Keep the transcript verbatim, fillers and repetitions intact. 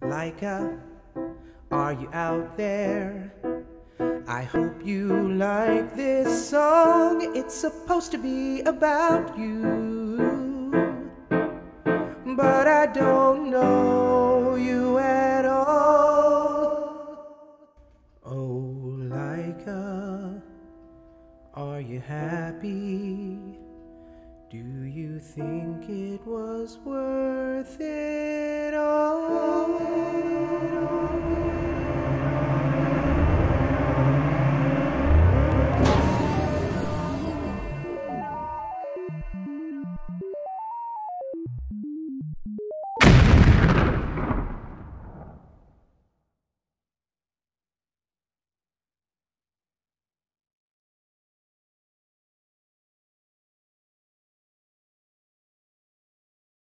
Laika, are you out there? I hope you like this song. It's supposed to be about you, but I don't know you at all. Oh, Laika, are you happy? Do you think it was worth it?